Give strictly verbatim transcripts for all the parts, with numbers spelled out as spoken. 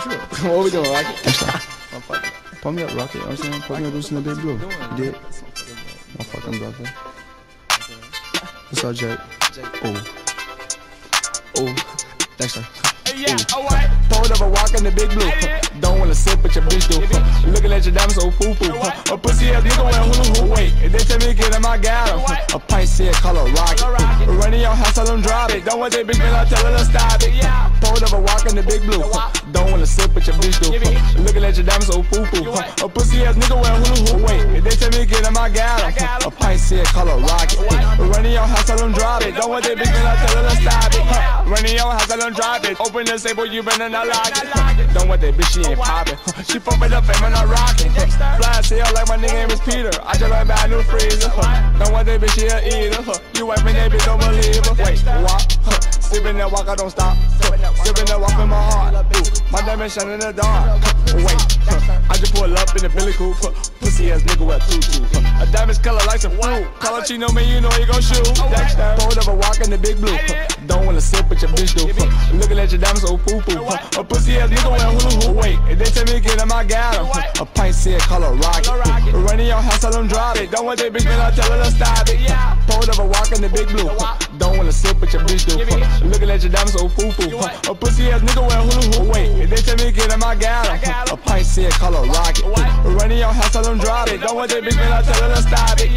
What we doing, Rocket? Pump me up, Rocket. You know what I'm saying? Pump me up, listen to Big Blue. You did? Motherfucking brother. What's up, Jake? Oh. Oh. Thanks, sir. Yeah, alright. Pulled up a walk in the Big Blue. Don't wanna sip, but your bitch do. Looking at your diamonds so foo-foo. A pussy ass nigga wearing hula hoop. Wait, if they tell me get him, I got him. A pint said color rocket. Running your house, tell them drop it. Don't want that bitch, man, I tell her to stop it. Pulled up a walk in the Big Blue. Don't wanna sip, but your bitch do. Looking at your diamonds so foo-foo. A pussy ass nigga wearing hula hoop. Wait, if they tell me get him, I got him. A pint said color rocket. Running your house, tell them drop it. Don't want that bitch, man, I tell her to stop it. Running your house, tell them drop it. Open the safe, boy, you better not lock it. Don't want that bitch, she ain't poppin'. She fuck with the fame and I rockin'. Fly as hell like my nigga name is Peter. I just like buy a new freezer. Don't want that bitch, she a eater. You wiping that bitch, don't believe her. Wait, walk. Sippin' that walk, I don't stop. Sippin' that walk in my heart. My diamond shine in the dark. Wait, I just pull up in the Billy Coupe. Pussy ass nigga with a tutu. A diamond's color like some fruit. Call up Chino, man, you know he gon' shoot. Dexter, pulled up a walk in the Big Blue. Don't wanna sip, but your bitch do. Looking at your diamonds so foo-foo. A pussy ass nigga wearing hula hoop. Wait, if they tell me get him, I got him. A pint said color rocket. Running your house, tell them drop it. Don't want that bitch, man, I tell her to stop it. Pulled up a walk in the Big Blue. Don't wanna sip, but your bitch do. Looking at your diamonds so foo-foo. A pussy ass nigga wearing hula hoop. Wait, if they tell me get him, I got him. A pint said color rocket. Running your house, tell them drop it. Don't want that bitch, man, I tell her to stop it.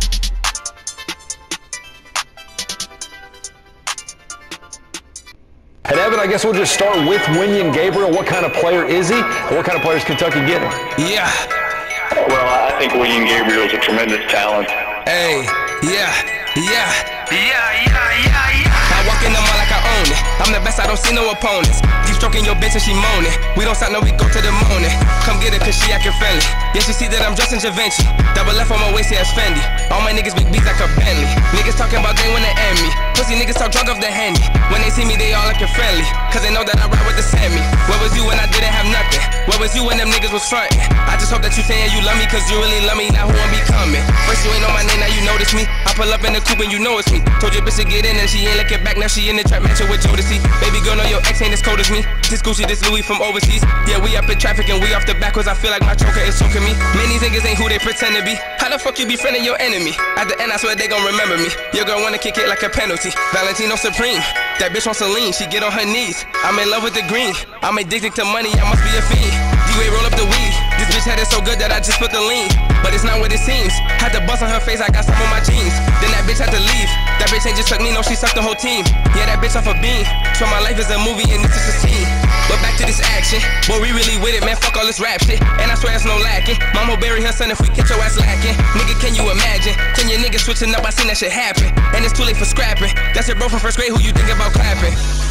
And Evan, I guess we'll just start with Wenyen Gabriel. What kind of player is he? And what kind of player is Kentucky getting? Yeah. Well, I think Wenyen Gabriel is a tremendous talent. Hey, yeah, yeah, yeah, yeah, yeah, yeah. I walk in the mall like I own it. I'm the best, I don't see no opponents. Keep stroking your bitch and she moaning. We don't stop, no, we go to the morning. Come get her cause she acting friendly. Yeah, she see that I'm dressed in Givenchy. Double left on my waist, yeah, it's Fendi. All my niggas big beats like a Bentley. Niggas talking about they wanna end me. Pussy niggas talk drunk off the Henny. When they see me, they all looking friendly. Cause they know that I ride with the Sammy. Where was you when I didn't have nothing? Where was you when them niggas was frontin'? I just hope that you saying you love me cause you really love me. Now who I'm becoming? First you ain't know my name, now you notice me. I pull up in the coupe and you know it's me. Told your bitch to get in and she ain't looking back. Now she in the trap mansion with Jodeci. Baby girl, know your ex ain't as cold as me. This Gucci, this Louis from overseas. Yeah, we up in traffic and we off the back cause I feel like my choker is choking me. Man, these niggas ain't who they pretend to be. How the fuck you be friending your enemy? At the end, I swear they gon' remember me. Your girl wanna kick it like a penalty. Valentino Supreme. That bitch wants Celine, she get on her knees. I'm in love with the green. I'm addicted to money, I must be a fiend. D-Way roll up the weed. This bitch had it so good that I just put the lean. But it's not what it seems. Had to bust on her face, I got some on my jeans. Then that bitch had to leave. That bitch ain't just suck me, no, she sucked the whole team. Yeah, that bitch off a beam. So my life is a movie and this is a scene. But back to this action. Boy, we really with it, man, fuck all this rap shit. And I swear it's no lacking. Mama bury her son if we catch your ass lacking. Nigga, can you imagine? Ten your niggas switching up, I seen that shit happen. And it's too late for scrapping. That's your bro from first grade, who you think about clapping?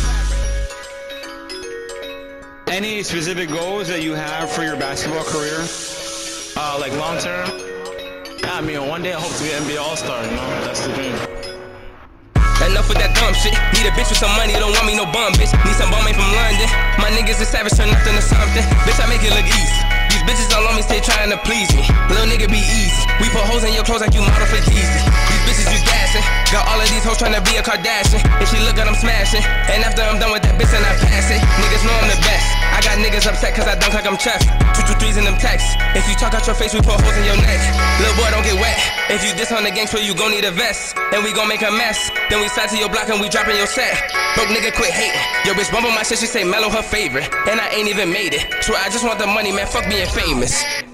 Any specific goals that you have for your basketball career? Uh, like long term? Yeah, I mean, one day I hope to be an N B A All-Star, you know? That's the dream. Enough with that dumb shit. Need a bitch with some money, don't want me no bum bitch. Need some bum ain't from London. My niggas is savage, turn nothing to something. Bitch, I make it look easy. These bitches all on me, stay trying to please me. Little nigga be easy. We put hoes in your clothes like you model for Yeezy. These bitches you gassing. Got all of these hoes trying to be a Kardashian. If she look good, I'm smashing. And after I'm done with that bitch and I pass it, niggas know I'm the best. I got niggas upset cause I dunk like I'm Chef. Two, two, threes in them texts. If you talk out your face, we put holes in your neck. Little boy, don't get wet. If you diss on the gangster, you gon' need a vest. And we gon' make a mess. Then we slide to your block and we dropping your set. Broke nigga, quit hating. Yo, bitch, bumpin' my shit, she say Mellow her favorite. And I ain't even made it. So I just want the money, man, fuck being famous.